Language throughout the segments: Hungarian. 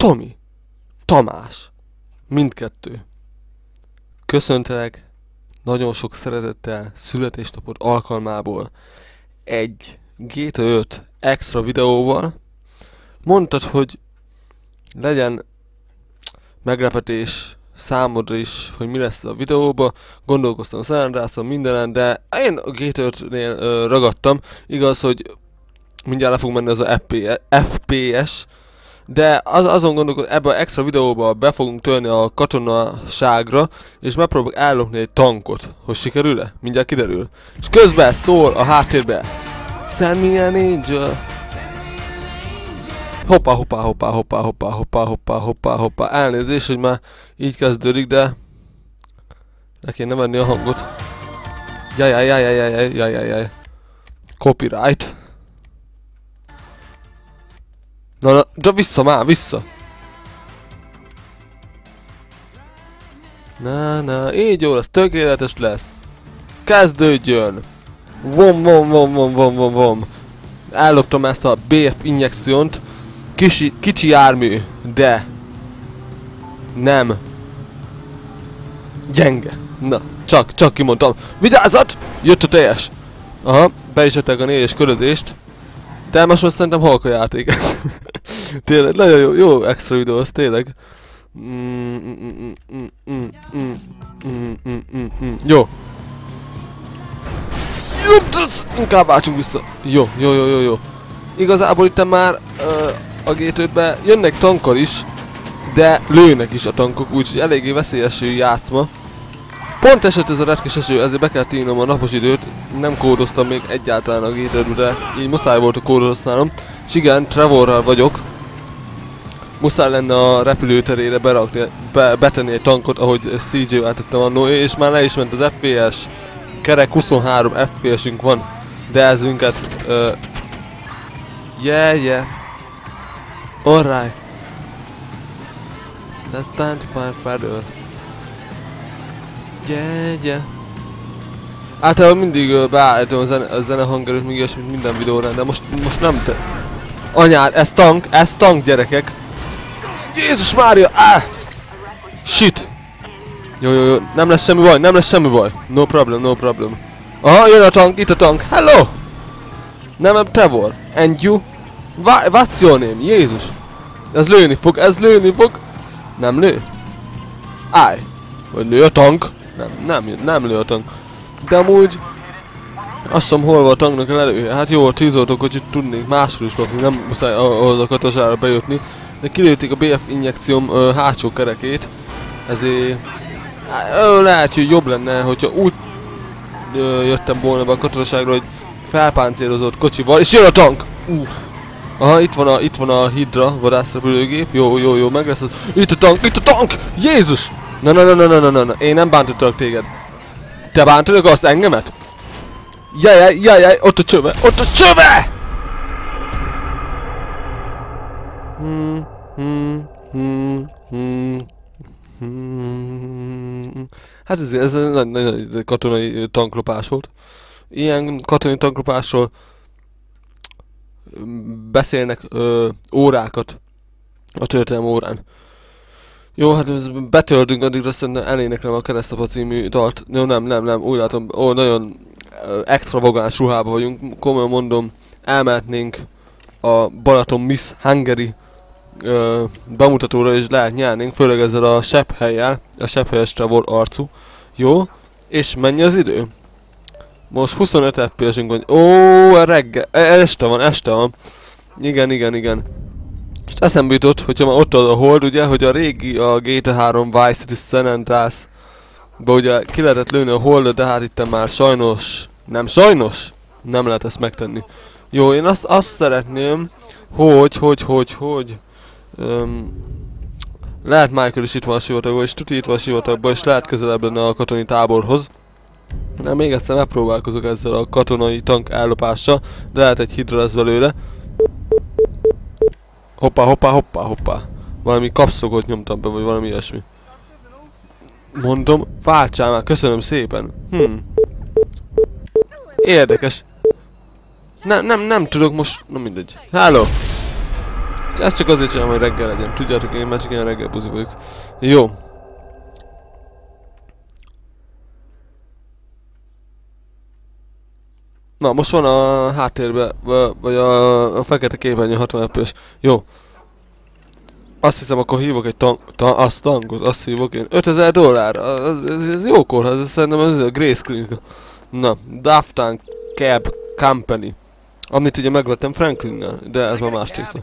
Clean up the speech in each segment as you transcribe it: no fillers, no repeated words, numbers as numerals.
Tomi, Tamás, mindkettő. Köszöntelek nagyon sok szeretettel születésnapod alkalmából egy GTA 5 extra videóval. Mondtad, hogy legyen meglepetés számodra is, hogy mi lesz a videóba. Gondolkoztam a San Andreason mindenen, de én a GTA 5-nél ragadtam. Igaz, hogy mindjárt le fog menni az a FPS, de azon gondolkodom, ebben az extra videóban be fogunk törni a katonaságra, és megpróbálok ellopni egy tankot. Hogy sikerül-e? Mindjárt kiderül. És közben szól a háttérben: Send me an angel. Hoppá, hoppá, hoppá, hoppá, hoppá, hoppá, hoppá, hoppá, hoppá. Elnézést, hogy már így kezdődik, de le kéne venni a hangot. Jajjajjajjajjajjajjajjaj. Copyright. Na, de vissza már, vissza! Na, így jó lesz, tökéletes lesz. Kezdődjön! Vom. Elloptam ezt a BF injekciót. Kicsi jármű, de nem gyenge. Na, csak kimondtam. Vigyázzat! Jött a teljes! Aha, be is jöttek a 4-es körözést. De most szerintem halka játék. Tényleg, nagyon jó extra videó, az tényleg. Jó. Inkább váltsunk vissza. Jó. Igazából itt már a GTA-ben jönnek tankkal is, de lőnek is a tankok, úgyhogy eléggé veszélyes játszma. Pont esett ez a retkes eső, ezért be kellett írnom a napos időt. Nem kódoztam még egyáltalán a GTA-t, de így muszáj volt a kódot használnom. És igen, Trevorral vagyok. Muszáj lenne a repülőterére betenni egy tankot, ahogy CJ-vel tettem annó, és már le is ment az FPS. Kerek 23 FPS-ünk van, de ez minket... Yeah. Alright. Let's stand further. Yeah. Általában mindig beállítom a zenehangerőt, még ilyesmit minden videóra, de most nem te... Anyád, ez tank gyerekek! Jézus Mária! Shit! Jó, nem lesz semmi baj, No problem. Aha, jön a tank, itt a tank, hello! Nem, Trevor, and you? What's your name? Jézus! Ez lőni fog! Nem lő? Vagy lő a tank? Nem lő a tank. De amúgy... Azt sem hol van a tanknak a lelője. Hát jó, a tűzoltókocsit tudnék máshol is lopni, nem muszáj ahhoz a katonására bejutni. De kilőtték a BF injekcióm hátsó kerekét. Ezért... lehet, hogy jobb lenne, hogyha úgy jöttem volna be a katonaságra, hogy felpáncélozott kocsival, és jön a tank! Aha, itt van a Hydra vadászrepülőgép. Jó, meg lesz az... Itt a tank! Jézus! Na, én nem bántottalak téged. Te bántod azt engemet? Jaj, ott a csöve! Hát ez egy katonai tanklopás volt. Ilyen katonai tanklopásról beszélnek órákat a történelem órán. Jó, hát betöltünk, addigra szerintem eléneklem a Keresztapa című dalt. Jó, nem, úgy látom, nagyon extravagáns ruhában vagyunk. Komolyan mondom, elmehetnénk a Balaton Miss Hungary bemutatóra, és lehet nyernénk, főleg ezzel a sepphelyjel, a sepphelyes Trevor arcú. Jó, és mennyi az idő? Most 25 FPS-ünk van. Reggel, este van. Igen. És eszembe jutott, hogyha már ott a hold, ugye, hogy a régi, a GTA 3 Vice City San Andreas, ugye ki lehetett lőni a holdot, de hát itt már sajnos nem lehet ezt megtenni. Jó, én azt szeretném, hogy lehet Michael is itt van a sivatagban, és Tuti itt van a sivatagban, és lehet közelebb lenne a katonai táborhoz. Na, még egyszer megpróbálkozok ezzel a katonai tank ellopással, de lehet egy Hydra lesz belőle. Hoppá. Valami kapszokot nyomtam be, vagy valami ilyesmi. Mondom, váltsál már, köszönöm szépen. Érdekes. Nem tudok most, na mindegy. Hello! Ezt csak azért csinálom, hogy reggel legyen. Tudjátok, én már csak ilyen reggel buzi vagyok. Jó. Na, most van a háttérben, vagy a fekete képernyő 60 FPS. Jó. Azt hiszem, akkor hívok egy tankot, azt hívok én. $5000, ez jókor, ez szerintem ez a grayscreen. Na, Daft Tank Cab Company. Amit ugye megvettem Franklinnel, de ez már más tészta.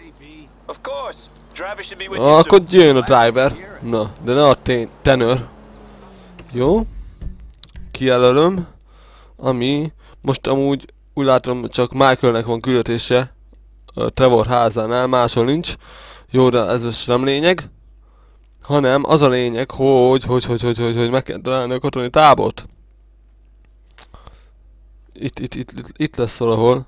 Akkor jön a driver. Na, de ne a tenör. Jó. Kijelölöm. Ami most amúgy úgy látom csak Michaelnek van küldetése Trevor házánál, máshol nincs. Jó, de ez most nem lényeg. Hanem az a lényeg, hogy meg kell találni a katonai tábort. Itt lesz valahol.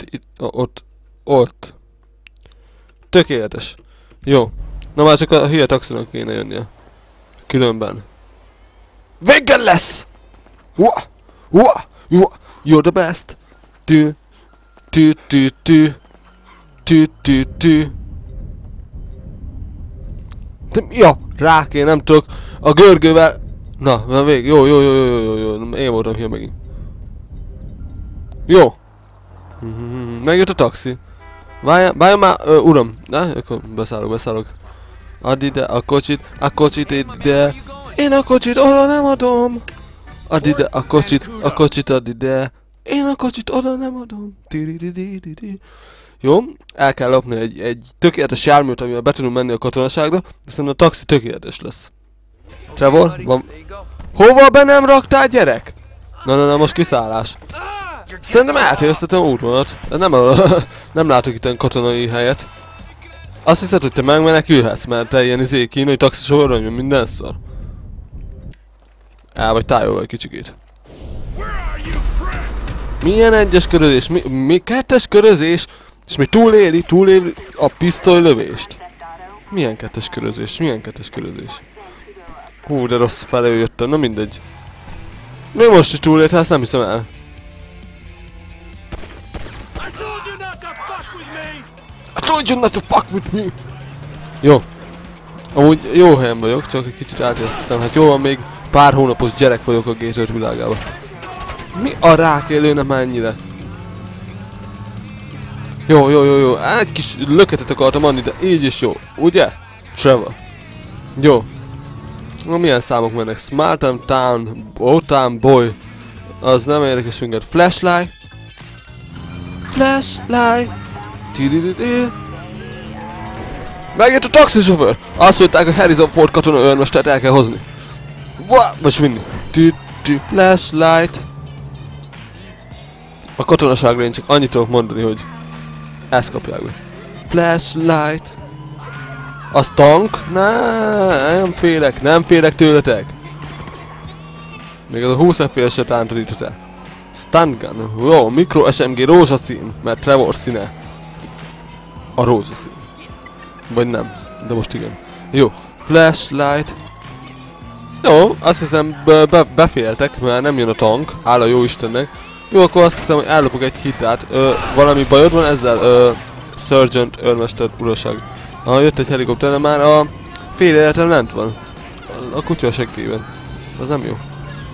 Ott. Tökéletes. Jó. Na már csak a hülye taxinak kéne jönnie. Különben. Véggel lesz! You're the best! Ja, rá kéne, nem tudok. A görgővel... Na, már vég. Jó. Én voltam hülye megint. Jó. Megjött a taxi. Várjál már, uram. Na, akkor beszállok. Add ide a kocsit ide. Én a kocsit oda nem adom. Add ide a kocsit add ide. Én a kocsit oda nem adom. Jó, el kell lopni egy tökéletes járműt, amivel be tudunk menni a katonaságba, hiszen a taxi tökéletes lesz. Trevor, van... Hova be nem raktál, gyerek? Na, most kiszállás. Szerintem eltévesztettem útvonalat. Nem látok itt katonai helyet. Azt hiszed, hogy te megmenekülhetsz, mert te ilyen kínai taxisofőr vagy, minden szar. El vagy tájolva egy kicsikét. Milyen egyes körözés? Mi kettes körözés? És mi túléli a pisztolylövést? Milyen kettes körözés? Hú, de rossz felé jöttem, na mindegy. Mi most, hogy túlélt, ezt nem hiszem el. I told you not to fuck with me! Jó. Amúgy jó helyen vagyok, csak egy kicsit átjesztettem. Hát jó van, még pár hónapos gyerek vagyok a G5 világában. Mi a rákélőne már ennyire? Jó. Egy kis löketet akartam adni, de így is jó. Ugye? Trevor. Jó. Na, milyen számok mennek? Small Town, Old Town Boy. Az nem érdekes minket. Flashlight. Megjött a taxisofőr! Azt mondták, hogy Harrison Ford katona őrmestert el kell hozni. Most vinni. Flashlight. A katonaságra én csak annyit tudok mondani, hogy ezt kapják be. Flashlight. Az tank? Nem félek tőletek. Még az a 20 FPS-et tántoríthat el. Stun gun. Jó, mikro SMG rózsaszín, mert Trevor színe. A rózsaszín. Vagy nem, de most igen. Jó, flashlight. Jó, azt hiszem beféltek, mert nem jön a tank, hála jó Istennek. Jó, akkor azt hiszem, hogy ellopok egy hitát. Valami bajod van ezzel? Sergeant, őrmester, uraság. Jött egy helikopter, de már a fél életem lent van. A kutya a seggében. Az nem jó.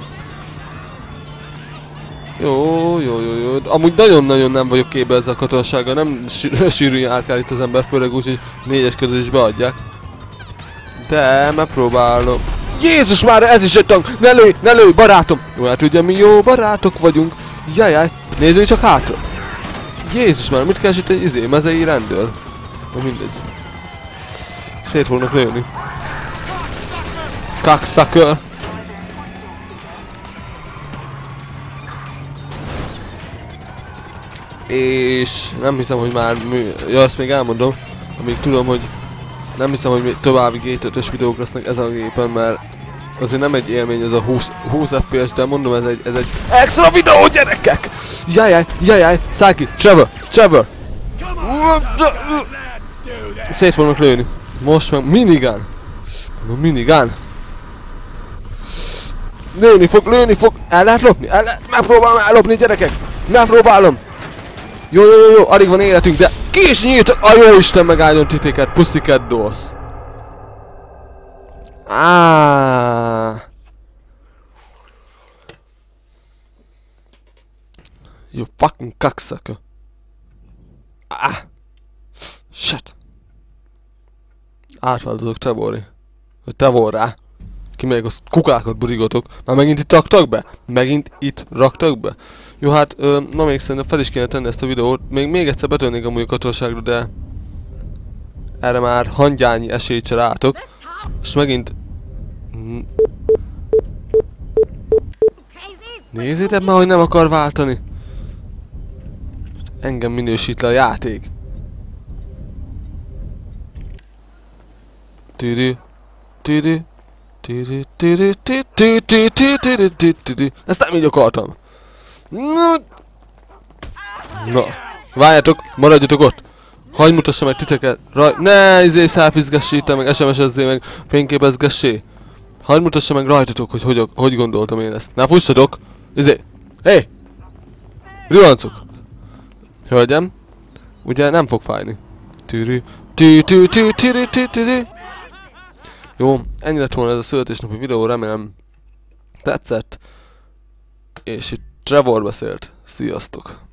Jó. Amúgy nagyon-nagyon nem vagyok képbe ezzel a katonasággal, nem sűrűn járkál itt az ember, főleg úgy, hogy 4-es között is beadják. De megpróbálom. Jézus már, ez is egy tank! Ne lőj, barátom! Jó, hát ugye mi jó barátok vagyunk. Jajjaj, nézzük csak hátra. Jézus már, mit keres itt egy mezei rendőr? Na mindegy. Szét fognak lőni. Cocksucker! És nem hiszem, hogy már ja, azt még elmondom, amíg tudom, hogy nem hiszem, hogy még további G5-ös videók lesznek ezen a gépen, mert azért nem egy élmény ez a 20 FPS, de mondom, ez egy extra videó, gyerekek! Jajjaj, szállj ki! Trevor! Szét fognak lőni. Most meg minigun! Lőni fog! El lehet lopni? Megpróbálom ellopni, gyerekek! Megpróbálom! Jó, alig van életünk, de Ki is nyílt! A jó Isten megálljon titeket, Pussycat Dolls! You fucking cocksucker. Shit. Átváltozok Trevorré. Vagy Trevorrá. Kimegyek a kukákat burigotok. Már megint itt raktak be? Megint itt raktak be? Jó, hát ma még szerintem fel is kéne tenni ezt a videót. Még egyszer betörnék amúgy a katonaságra, de erre már hangyányi esélyt se látok. És megint... Nézzétek már, hogy nem akar váltani. Engem minősít le a játék. Ezt nem így akartam. Na, várjátok, maradjatok ott. Hagyj mutassam meg titeket. Ne, selfizgessé itt, meg SMS-ezzé, meg fényképezgessé. Hagyj mutassam meg rajtatok, hogy gondoltam én ezt. Na, fussatok. Hé! Rivancok! Hölgyem, ugye nem fog fájni. Jó, ennyi lett volna ez a születésnapi videó, remélem tetszett. És itt Trevor beszélt. Sziasztok!